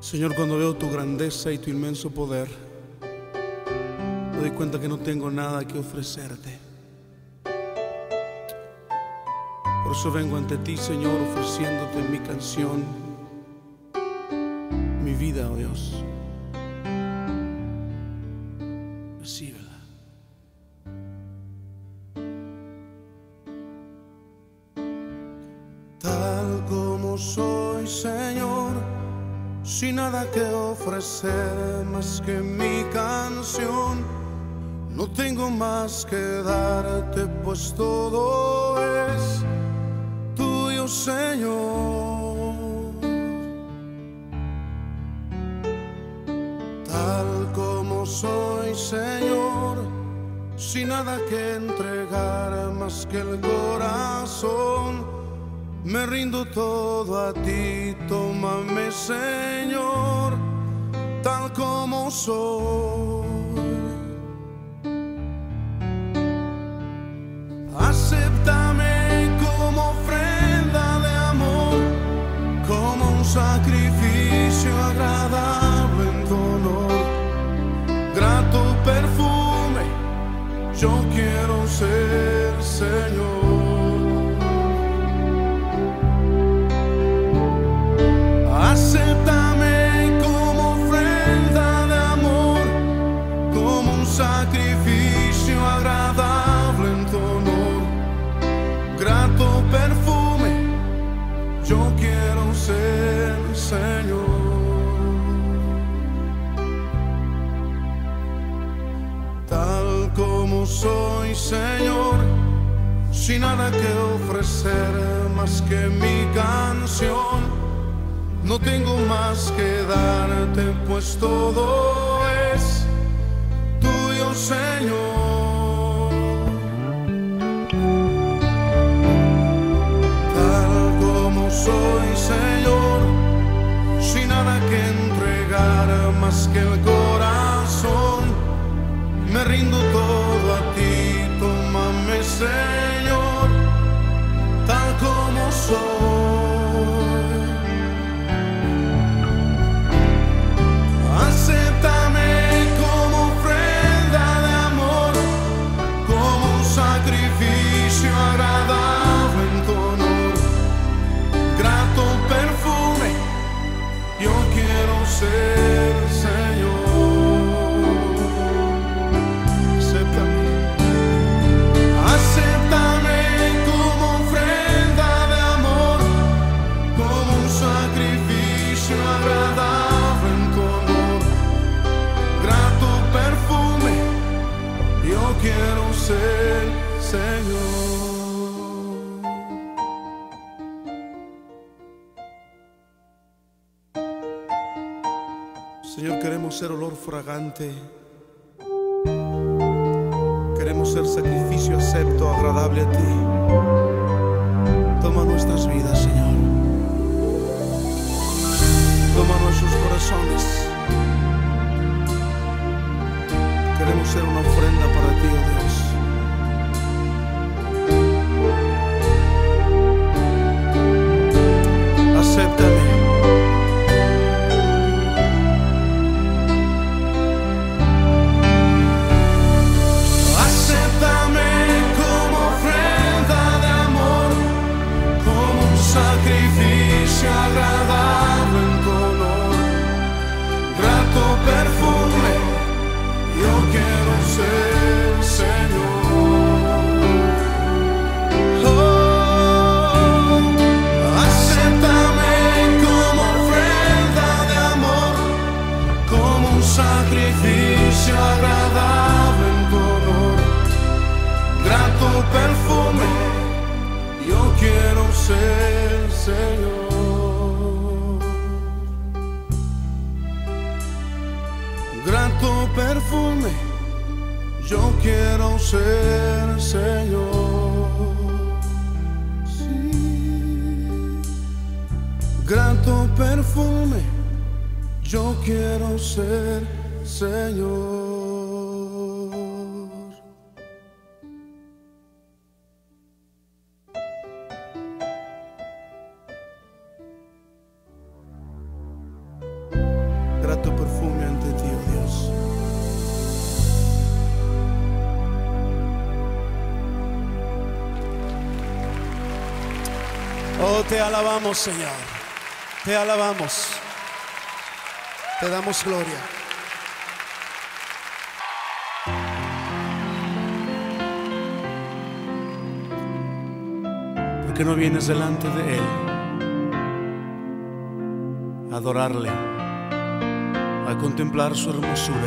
Señor, cuando veo tu grandeza y tu inmenso poder, me doy cuenta que no tengo nada que ofrecerte. Por eso vengo ante ti, Señor, ofreciéndote mi canción, mi vida, oh Dios. Recíbela. Tal como soy, Señor, sin nada que ofrecer más que mi canción, no tengo más que darte, pues todo es tuyo, Señor. Tal como soy, Señor, sin nada que entregar más que el corazón, me rindo todo a ti, tómame, Señor, tal como soy. Acéptame como ofrenda de amor, como un sacrificio agradable en tu honor. Grato perfume, yo quiero ser, Señor. Acéptame como ofrenda de amor, como un sacrificio agradable en tu honor. Grato perfume, yo quiero ser, Señor. Tal como soy, Señor, sin nada que ofrecer más que mi canción, no tengo más que darte, pues todo es tuyo, Señor. Tal como soy, Señor, sin nada que entregar más que el corazón, me rindo todo a ti, tómame, Señor, tal como soy. Acéptame como ofrenda de amor, como un sacrificio agradable en tu honor. Grato perfume, yo quiero ser, Señor. Acéptame. Acéptame como ofrenda de amor, como un sacrificio agradable en tu honor. Grato perfume, yo quiero ser, Señor. Señor, queremos ser olor fragante, queremos ser sacrificio acepto, agradable a ti. Toma nuestras vidas, Señor. Toma nuestros corazones. Queremos ser una ofrenda para ti, oh Dios. Acéptame. Acéptame como ofrenda de amor, como un sacrificio agradable en tu honor. Grato perfume, yo quiero ser, Señor. Oh, acéptame como ofrenda de amor, como un sacrificio agradable en tu honor. Grato perfume, yo quiero ser, Señor. Grato perfume, yo quiero ser, Señor. Sí. Grato perfume, yo quiero ser, Señor. Oh, te alabamos, Señor. Te alabamos. Te damos gloria. ¿Por qué no vienes delante de Él a adorarle, a contemplar su hermosura?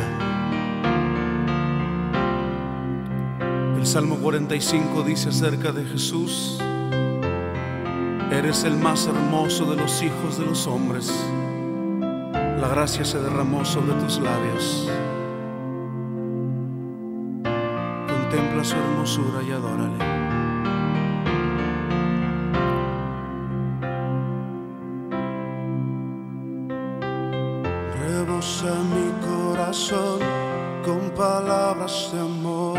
El Salmo 45 dice acerca de Jesús: eres el más hermoso de los hijos de los hombres. La gracia se derramó sobre tus labios. Contempla su hermosura y adórale. Rebosa mi corazón con palabras de amor.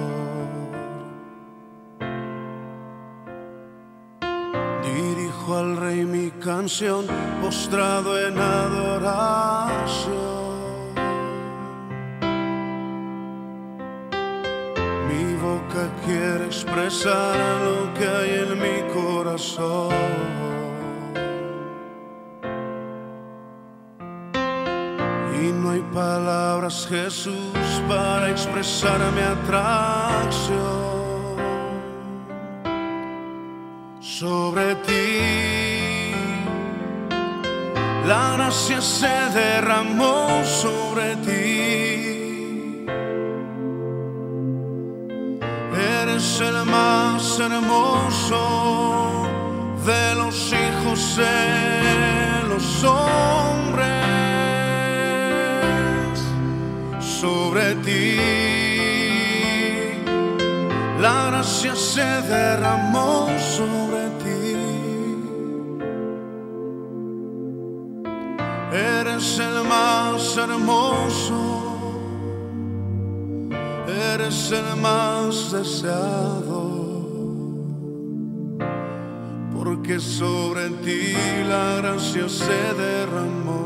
Dirijo al Rey mi canción, postrado en adoración. Mi boca quiere expresar lo que hay en mi corazón. Y no hay palabras, Jesús, para expresar mi atracción. Sobre ti la gracia se derramó sobre ti. Eres el más hermoso de los hijos de los hombres. Sobre ti la gracia se derramó sobre ti. Eres el más hermoso, eres el más deseado, porque sobre ti la gracia se derramó.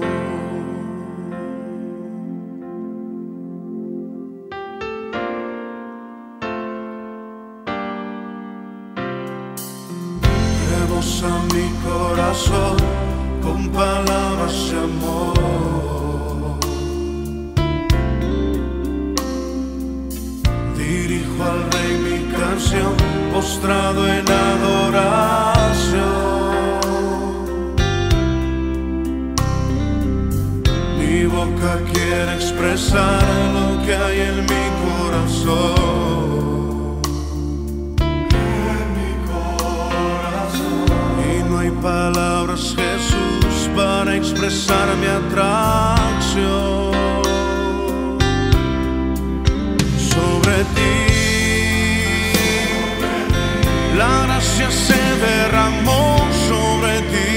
Rebosa mi corazón con palabras de amor. Dirijo al Rey mi canción, postrado en adoración. Mi boca quiere expresar lo que hay en mi corazón. Palabras, Jesús, para expresar mi atracción. Sobre ti la gracia se derramó sobre ti.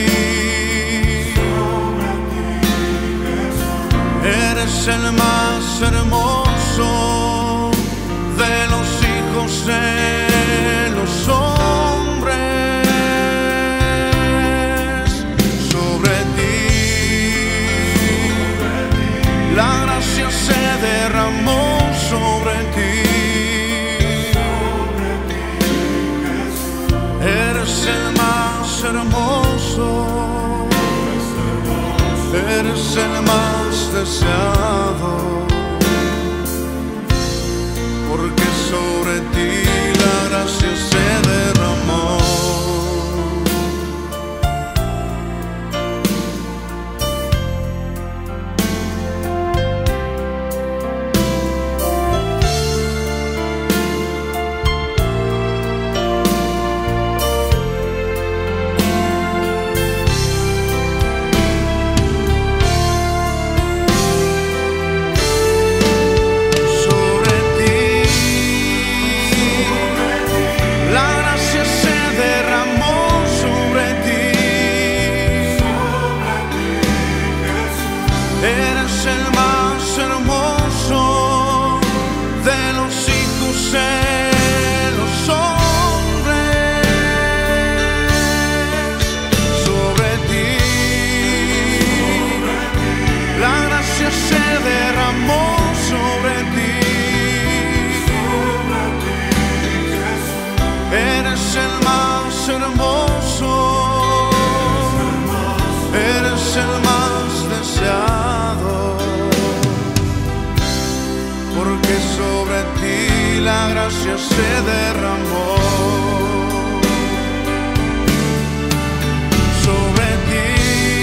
Eres el más hermoso de los hijos de los hombres. La gracia se derramó sobre ti. Eres el más hermoso, eres el más deseado, porque sobre ti la gracia se derramó. La se derramó sobre ti.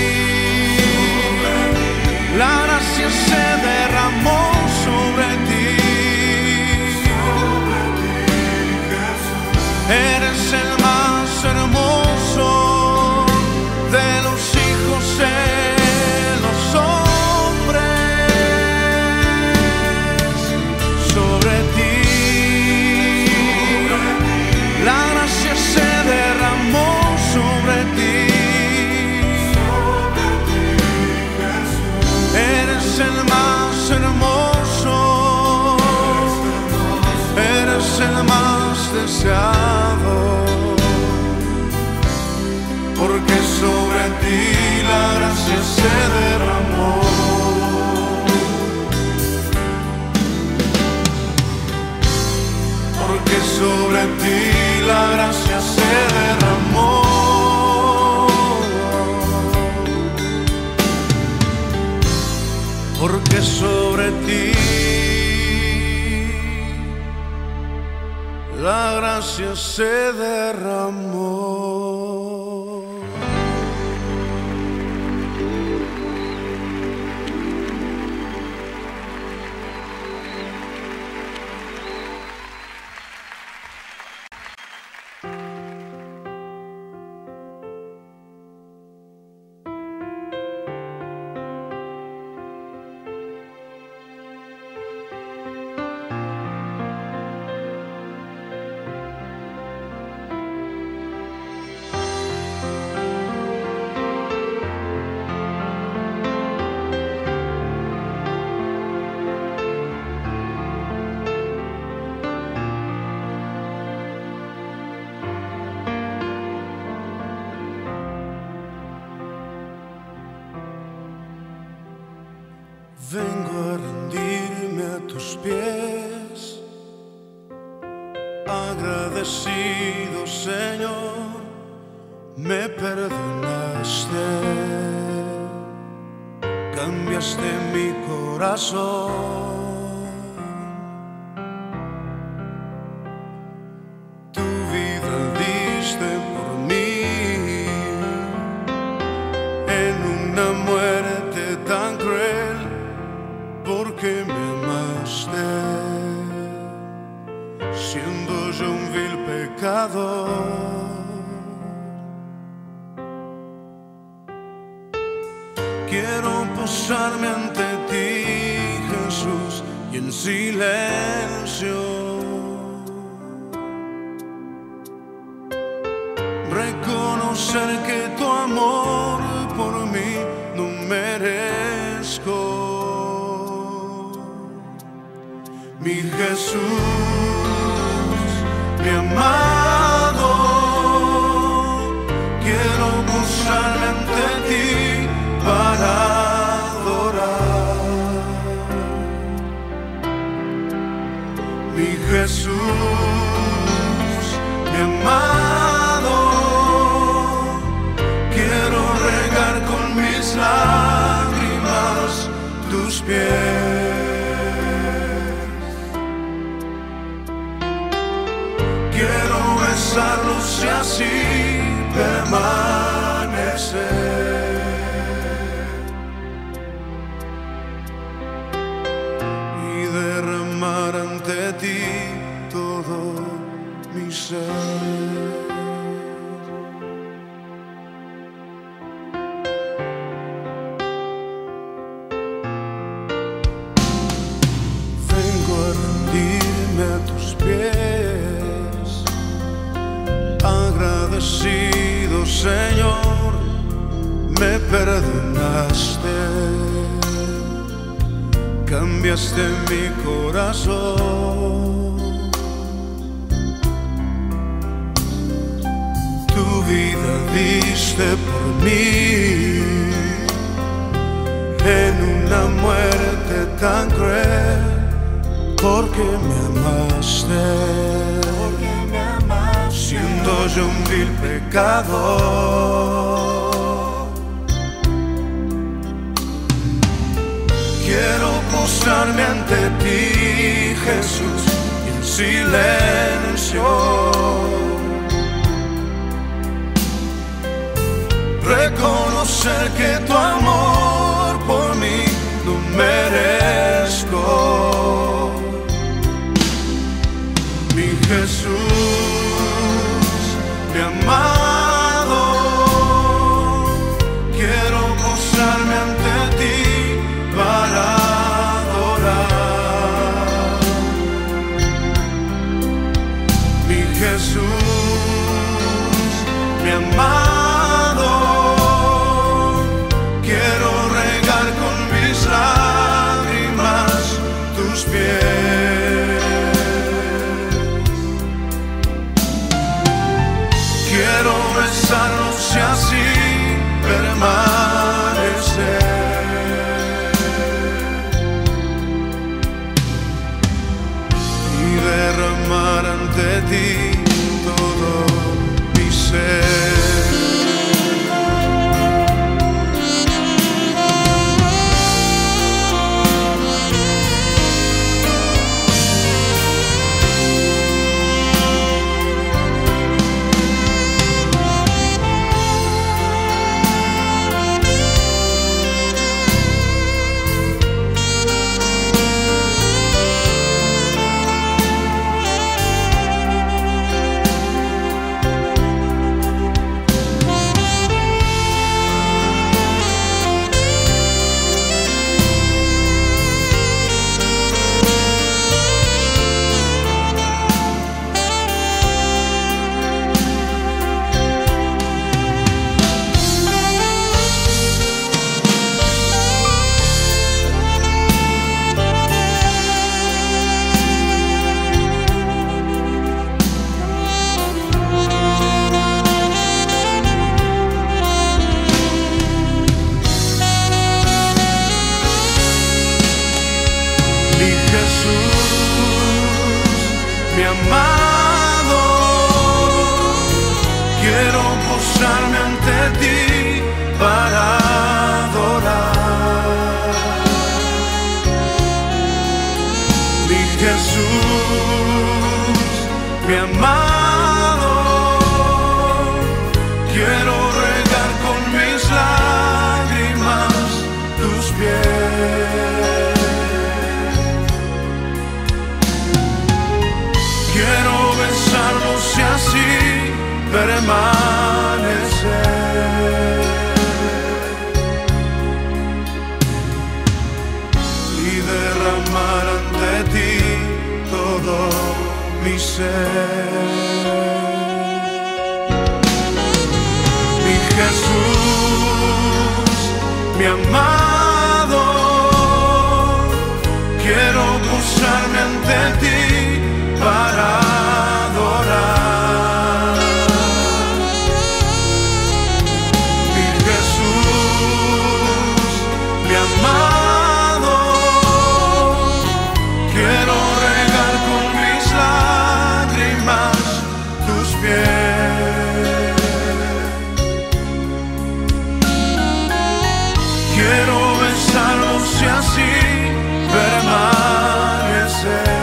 La gracia se derramó sobre ti. Eres el más hermoso de los hijos de los hombres. Sobre ti la gracia se derramó sobre ti. Eres el más hermoso, eres el más deseado, porque sobre ti la gracia se derramó. Porque sobre ti la gracia se derramó. Porque sobre ti la gracia se derramó. Vengo a rendirme a tus pies, agradecido, Señor, me perdonaste, cambiaste mi corazón, tu vida diste por mí, en una muerte tan cruel. Porque me amaste, siendo yo un vil pecador. Quiero posarme ante ti, Jesús, y en silencio reconocer que tu amor por mí no merezco. Mi Jesús, mi amado, quiero posarme ante ti para adorar. Mi Jesús, mi amado, quiero regar con mis lágrimas tus pies. Quiero besarlos y así permanecer. Y derramar ante ti todo mi ser. Vengo a rendirme a tus pies, agradecido, Señor, me perdonaste, cambiaste mi corazón, tu vida diste por mí, en una muerte tan cruel, porque me amaste. Siendo yo un vil pecador, quiero postrarme ante ti, Jesús, en silencio reconocer que tu amor por mí no merezco. Mi Jesús, mi amado, quiero postrarme ante ti para adorar. Mi Jesús, mi amado, quiero regar con mis lágrimas tus pies. Quiero besarlos y así permanecer y derramar ante ti todo mi ser. Mi amado, quiero postrarme ante ti para adorar. Mi Jesús, mi amado, quiero regar con mis lágrimas tus pies. Quiero besarlos y así permanecer y derramar ante ti todo mi ser. Mi Jesús, mi amado, quiero postrarme ante ti para adorar. Mi Jesús, mi amado, quiero regar con mis lágrimas tus pies. Quiero besarlos y así permanecer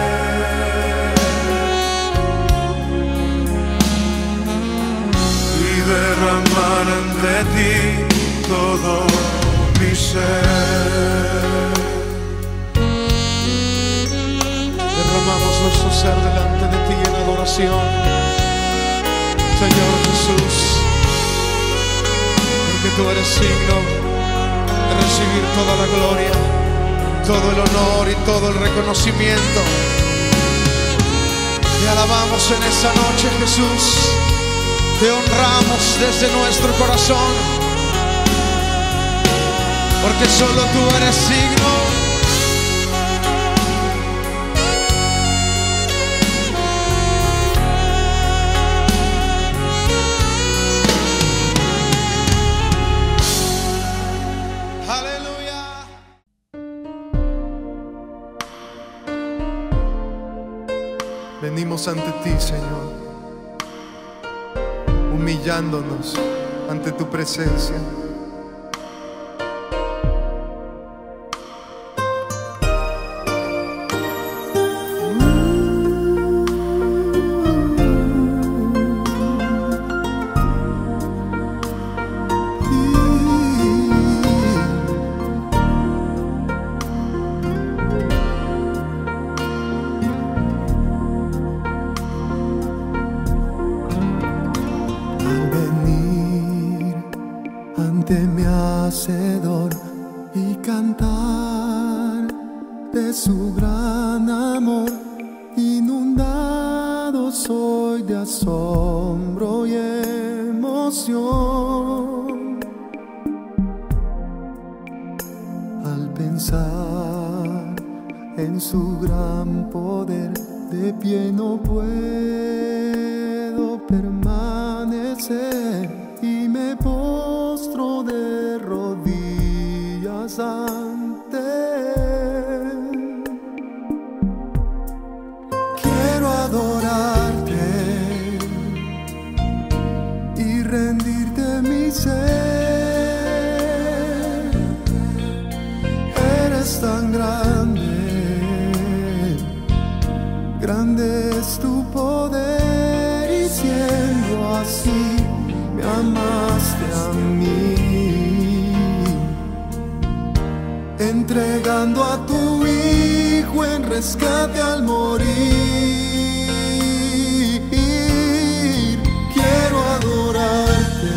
derramar ante ti todo mi ser. Derramamos nuestro ser delante de ti en adoración, Señor Jesús, porque tú eres digno de recibir toda la gloria, todo el honor y todo el reconocimiento. Te alabamos en esta noche, Jesús. Te honramos desde nuestro corazón, porque solo tú eres digno. Aleluya. Venimos ante ti, Señor, humillándonos ante tu presencia. ante mi Hacedor y cantar de su gran amor. Inundado soy de asombro y emoción al pensar en su gran poder. De pie no puedo permanecer y me postro de rodillas ante Él. Quiero adorarte y rendirte mi ser. Eres tan grande, grande es tu poder, y siendo así me amaste a mí, entregando a tu Hijo en rescate al morir. Quiero adorarte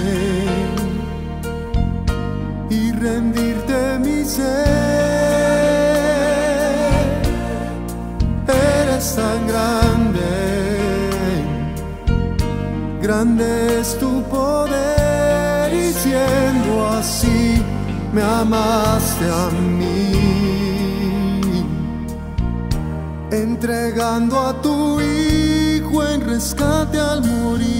y rendirte mi ser. Eres tan grande, grande es tu poder, y siendo así me amaste a mí, entregando a tu Hijo en rescate al morir.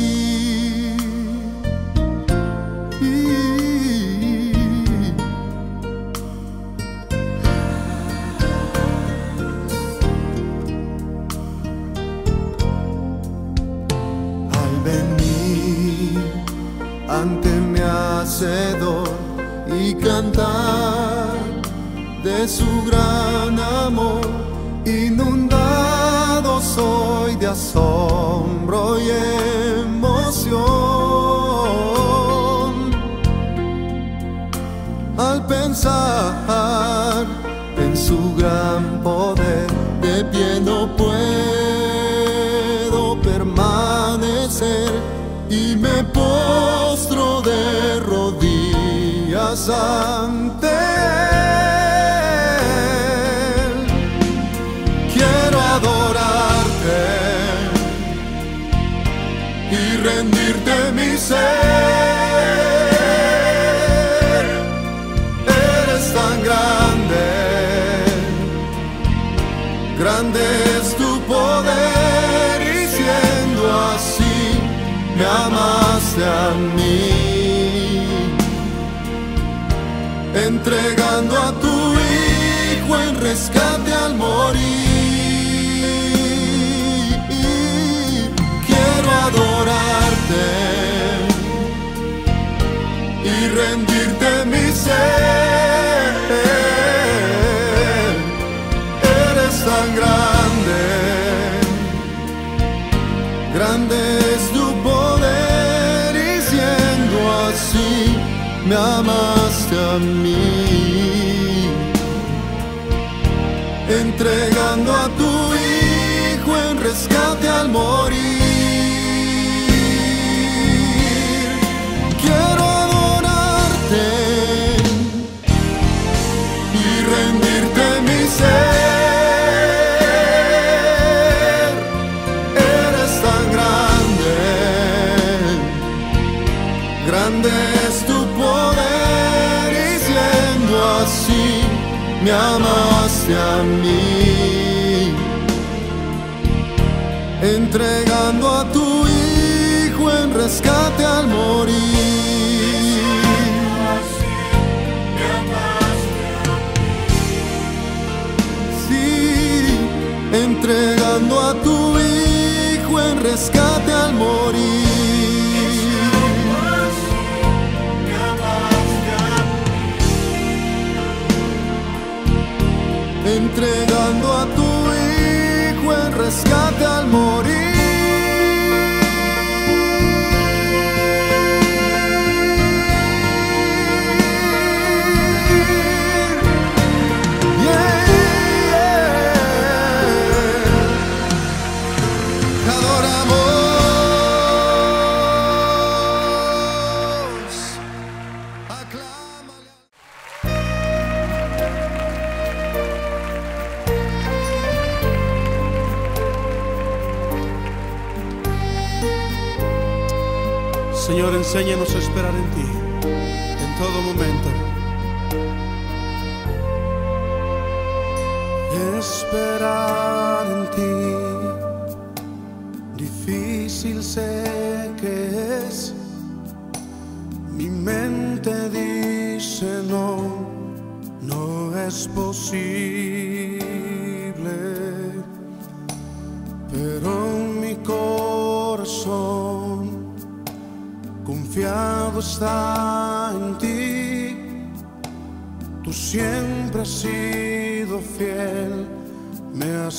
Al venir ante mi Hacedor y cantar de su gran amor, inundado soy de asombro y emoción al pensar en su gran poder. De pie no puedo permanecer y me postro de rodillas ante Él. Quiero adorarte y rendirte mi ser. Eres tan grande, grande es tu poder, y siendo así me amaste a mí, entregando a tu Hijo en rescate al morir. Quiero adorarte y rendirte mi ser. Eres tan grande, grande es tu poder, y siendo así me amaste a mí, entregando a tu Hijo en rescate al morir. Quiero adorarte y rendirte mi ser. Eres tan grande, grande es tu poder, y siendo así me amaste a mí, entregando a tu Hijo en rescate al morir. Sí, entregando a tu Hijo en rescate al morir. Entregando a tu Hijo en rescate al morir. Yeah, yeah. Adoramos. Señor, enséñanos a esperar en ti en todo momento. Esperar en ti, difícil sé que es. Mi mente dice no, no es posible, pero mi corazón confiado está en ti. Tú siempre has sido fiel, me has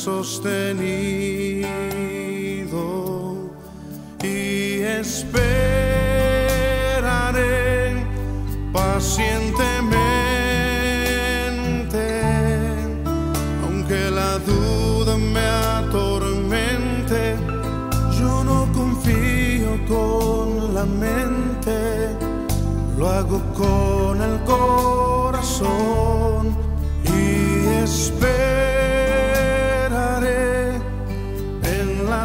sostenido y esperaré pacientemente, aunque la duda me atormente. Yo no confío con la mente, lo hago con el corazón y esperaré en la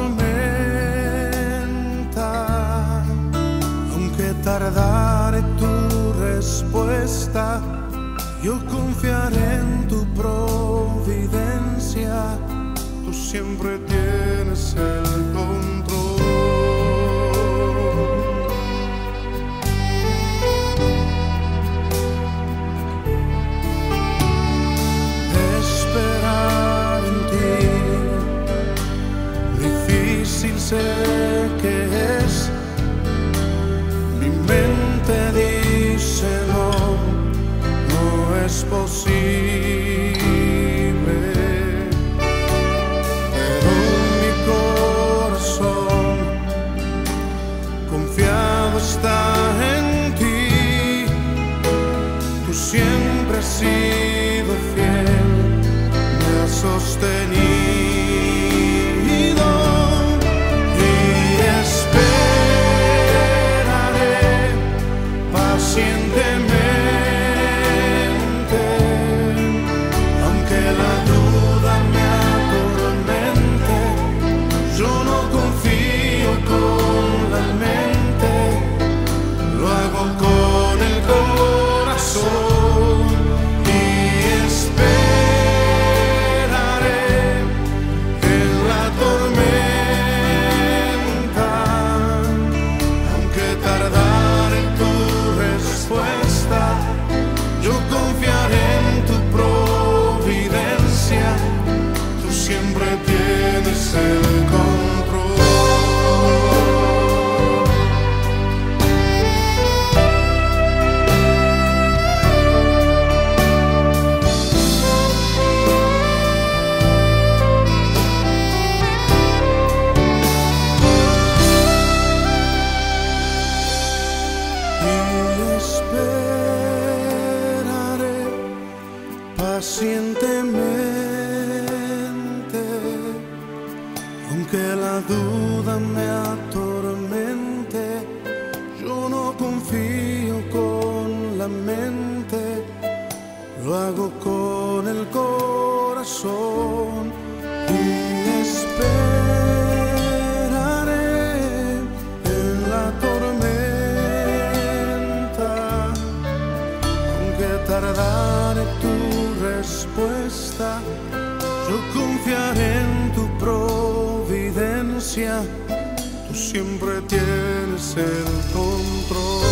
tormenta, aunque tardare tu respuesta. Yo confiaré en tu providencia, tú siempre tienes el control. Sé que es, mi mente dice no, no es posible, pero mi corazón confiado está en ti. Tú siempre has sido fiel, me has sostenido. Pacientemente, aunque la duda me atormente. Yo no confío con la mente, lo hago con el corazón y esperaré en la tormenta, aunque tardare tu respuesta. Yo confiaré en tu providencia, tú siempre tienes el control.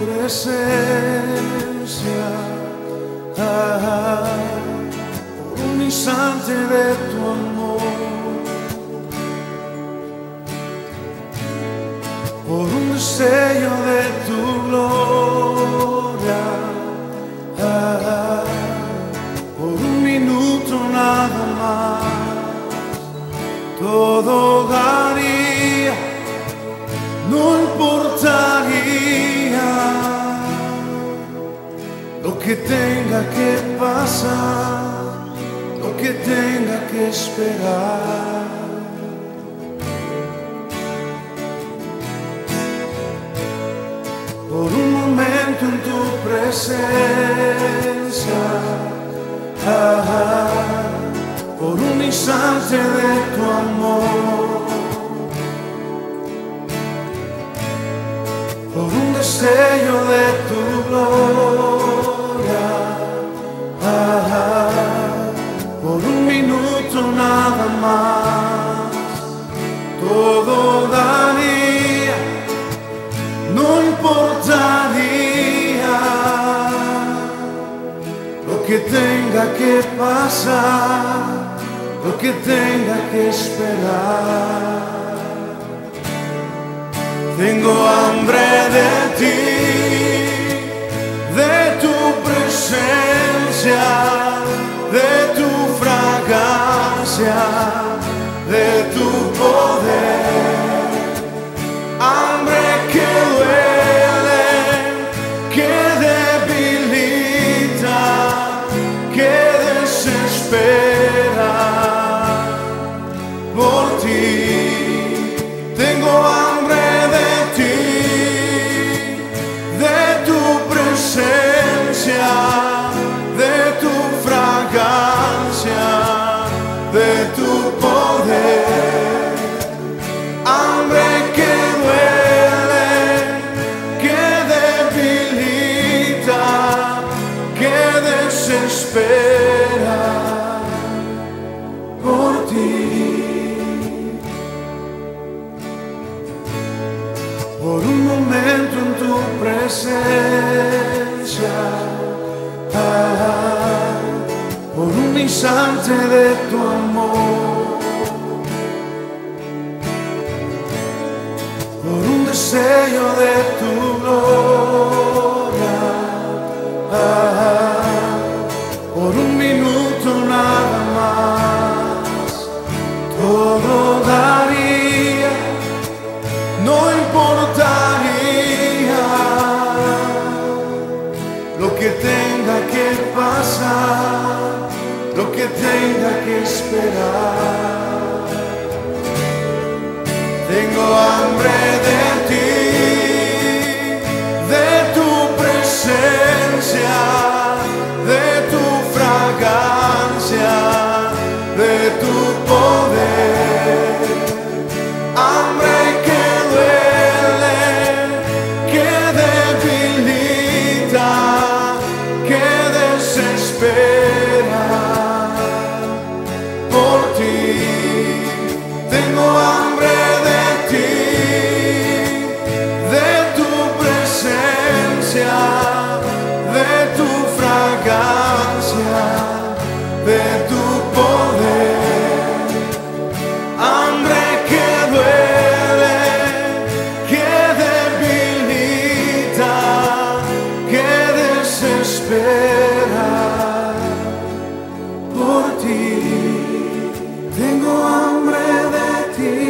presencia, por un instante de tu amor, por un destello de tu gloria, por un minuto nada más, todo daría, no importaría lo que tenga que pasar, lo que tenga que esperar. Por un momento en tu presencia, por un instante de tu amor, por un destello de tu gloria, por un minuto nada más, todo daría, no importaría lo que tenga que pasar, lo que tenga que esperar. Tengo hambre de ti, de tu presencia, de tu fragancia, de tu poder. Hambre que duele, que debilita, que desespera por ti. Tengo hambre de ti, de tu presencia, de tu fragancia, de tu poder. Hambre que duele, que debilita, que desespera por ti. Por un momento en tu presencia, por un instante de tu amor, por un destello de tu gloria, por un minuto nada más, todo daría, no importaría lo que tenga que pasar, lo que tenga que esperar. Tengo hambre de ti, de tu presencia, de tu fragancia, de tu poder. Hambre que duele, que debilita, que desespera por ti. Tengo hambre de ti, de tu presencia, de tu fragancia, de tu poder. Hambre que duele, que debilita, que desespera por ti. Tengo hambre de ti,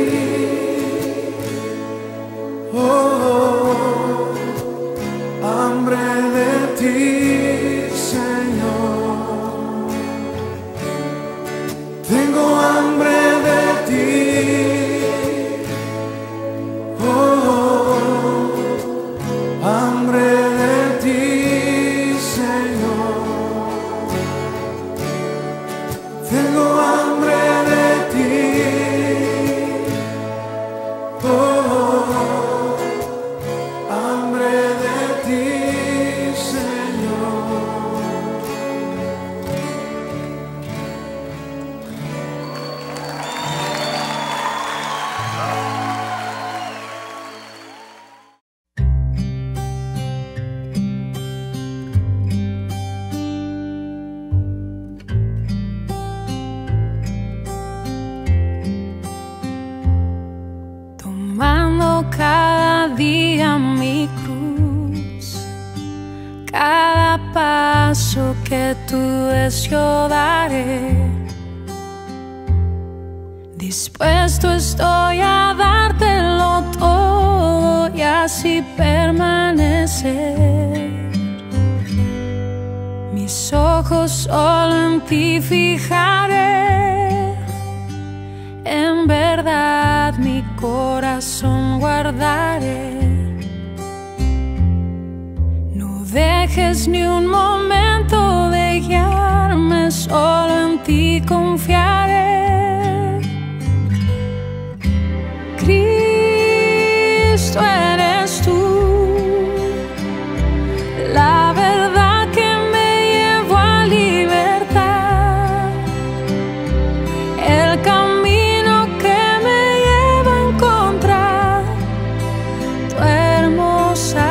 oh, hambre de ti, Señor. Tengo hambre de ti, oh, hambre de ti, Señor. Tengo hambre día mi cruz, cada paso que tú des yo daré. Dispuesto estoy a dártelo todo y así permanecer. Mis ojos solo en ti fijaré, en verdad mi corazón guardaré. No dejes ni un momento de guiarme, solo en ti confiaré. Cristo eres tú, la verdad que me llevó a libertad, el camino que me lleva a encontrar tu hermosa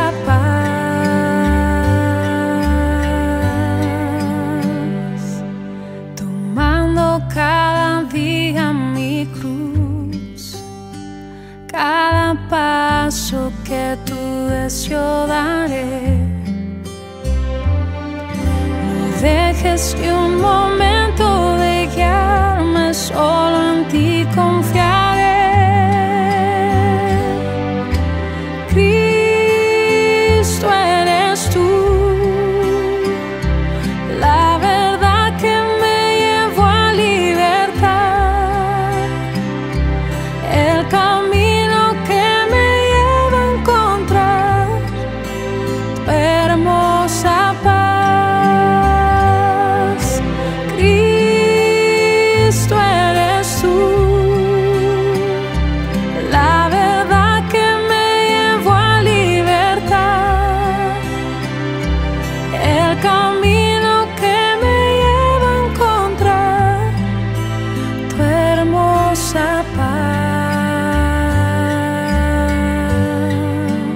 paz. Tomando cada día mi cruz, cada paso que tú des yo daré. No dejes ni un momento de guiarme, solo en ti confiaré. Cristo eres tú, la verdad que me llevó a libertad, el camino que me lleva a encontrar tu hermosa paz. Cristo eres tú, la verdad que me llevó a libertad, el camino que me lleva a encontrar tu hermosa paz.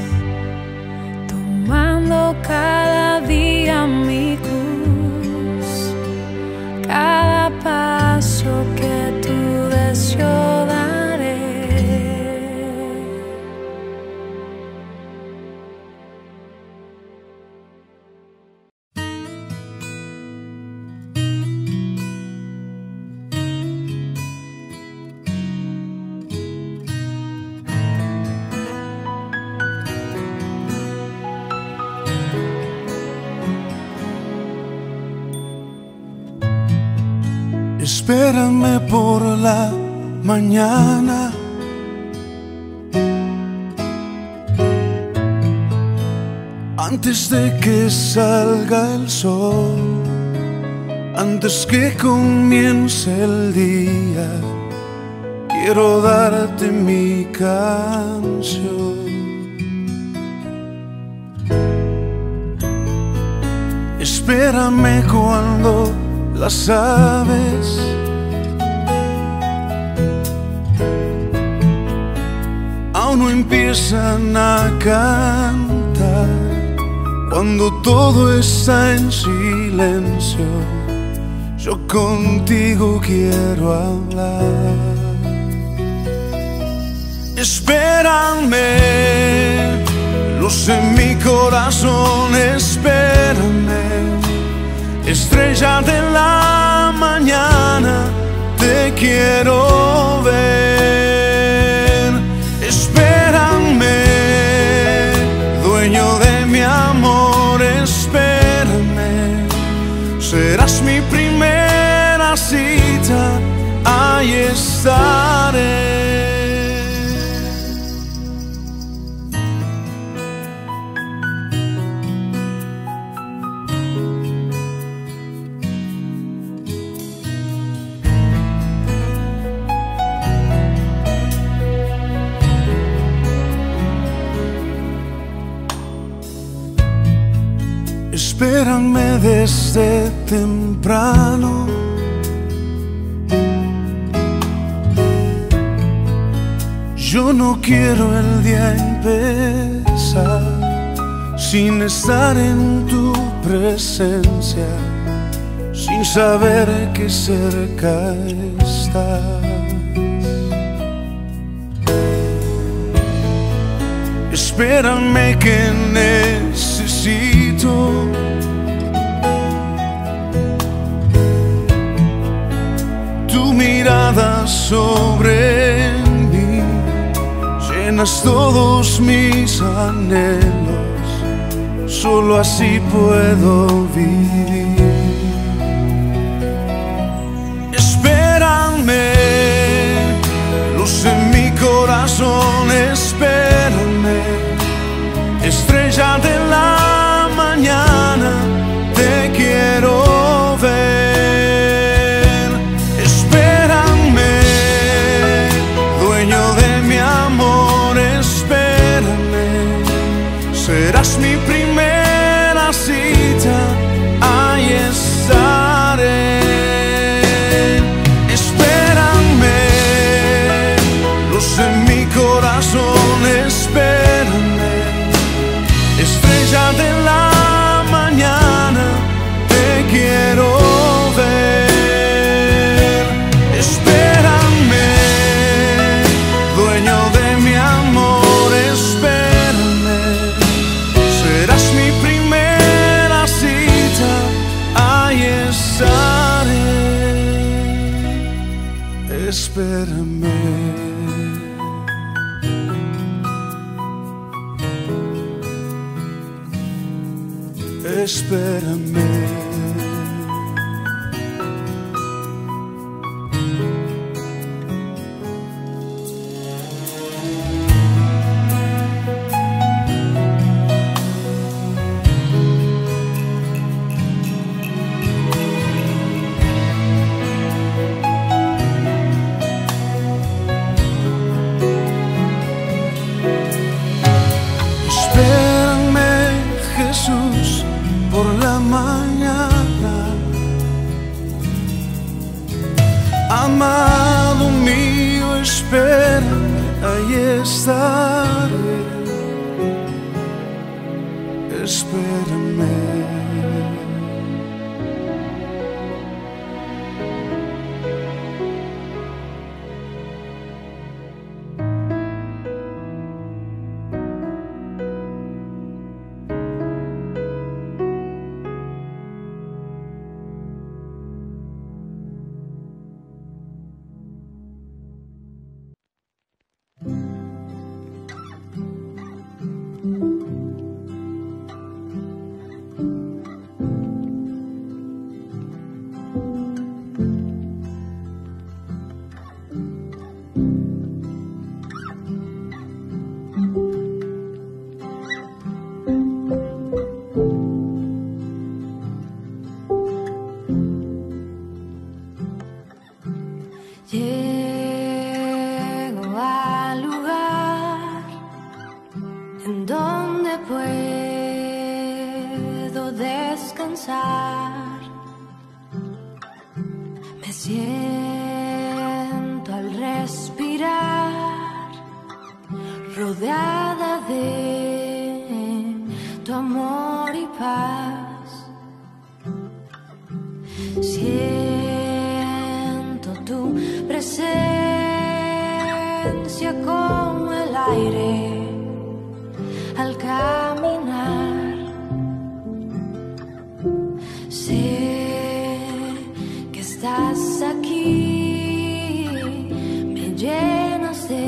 Tomando cada día mi cruz, cada paso que tú des yo daré. Espérame por la mañana, antes de que salga el sol, antes que comience el día. Quiero darte mi canción. Espérame cuando las aves aún no empiezan a cantar, cuando todo está en silencio, yo contigo quiero hablar. Espérame, luz en mi corazón, espérame, estrella de la mañana, te quiero ver. Espérame, dueño de mi amor, espérame, serás mi primera cita, ahí estaré. Espérame desde temprano, yo no quiero el día empezar sin estar en tu presencia, sin saber que cerca estás. espérame que necesito tu mirada sobre mí, llenas todos mis anhelos, solo así puedo vivir. Espérame, luz en mi corazón, espérame, estrella de la mañana, te quiero ver. Espérame, dueño de mi amor, espérame, serás mi primera cita, ahí estaré. Espérame, luz en mi corazón, espérame, estrella de la mañana, te quiero ver. Espérame, dueño de mi amor, espérame, serás mi primera cita, ahí estaré. Espérame. Espérame. Espérame, Jesús, por la mañana. Amado mío, espérame, ahí estaré. Espérame. Llego al lugar en donde puedo descansar. Me siento al respirar, rodeada de tu amor y paz. Siento tu presencia como el aire al caminar. Sé que estás aquí, me llenas de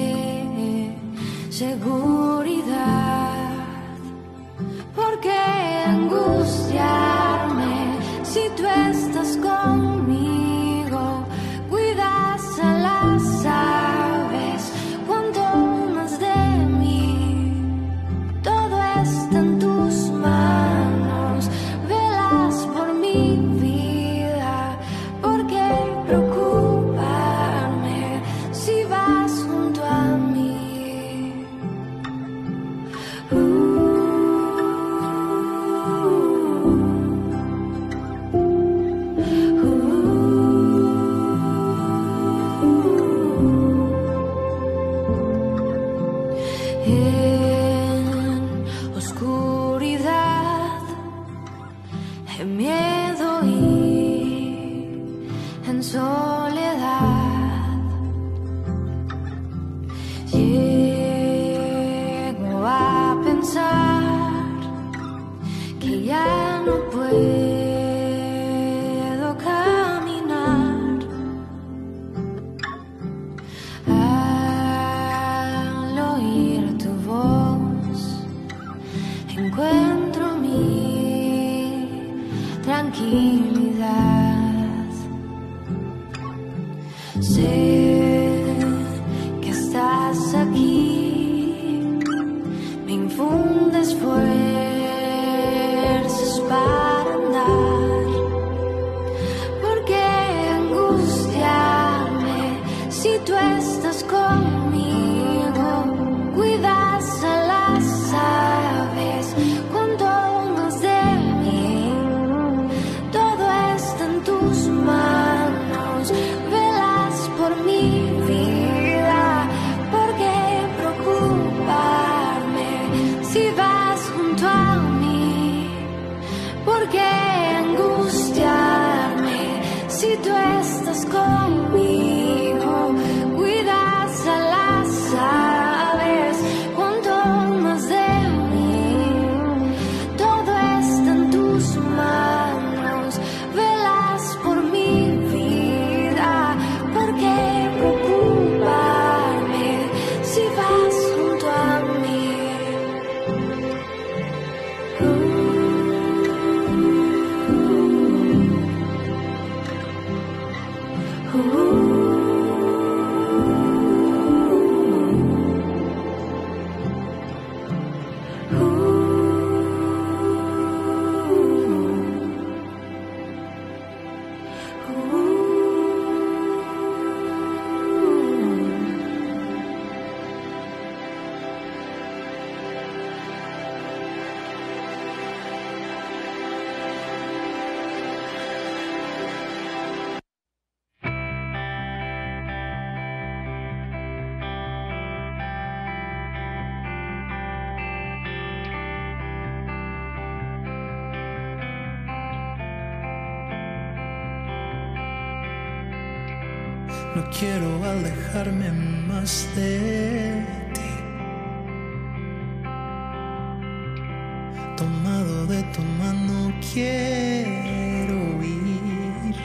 seguridad. ¿Por qué angustiarme si tú estás conmigo? Cuidas a las aves, cuanto más de mí. Todo está en tus manos, velas por mi vida. ¿Por qué preocuparme si vas junto a mí? Llego No quiero alejarme más de ti. Tomado de tu mano quiero ir,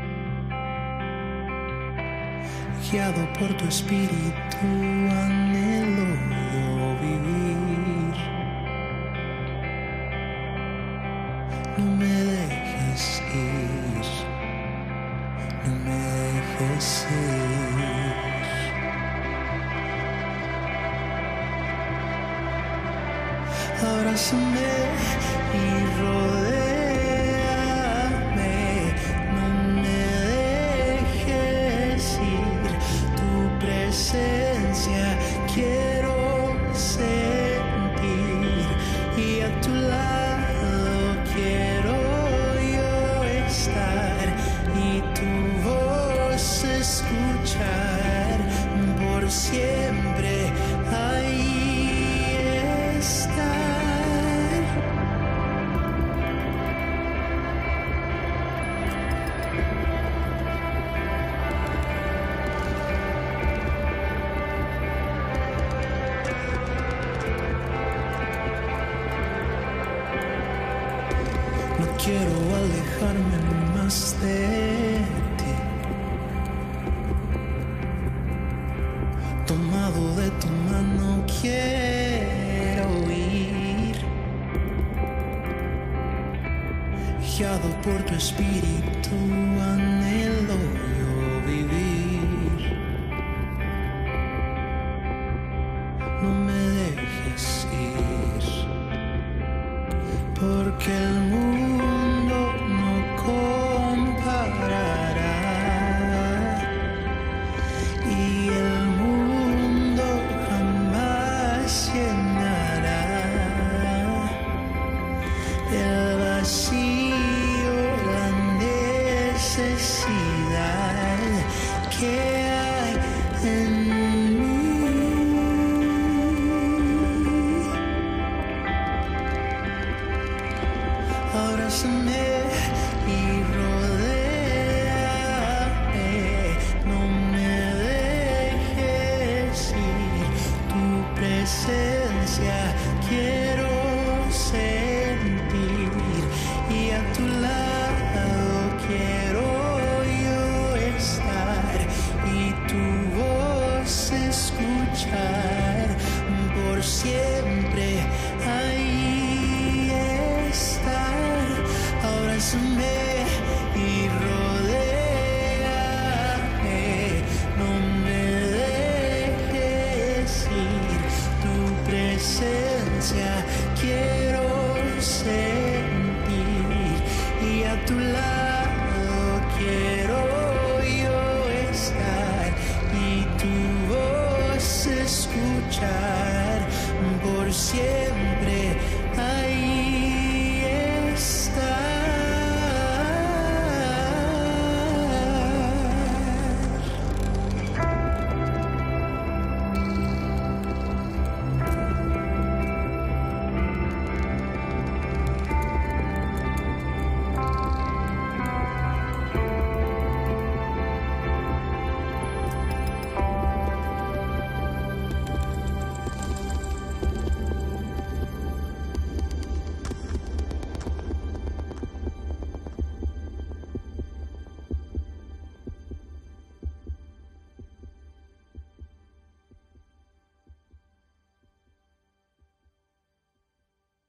guiado por tu espíritu anhelo yo vivir. No me dejes ir, no me dejes ir. Abrázame y rodéame, no me dejes ir. Tu presencia quiero sentir y a tu lado quiero yo estar y tu voz escuchar por siempre ahí estar. No quiero alejarme más de ti. Tomado de tu mano quiero ir, guiado por tu espíritu anhelo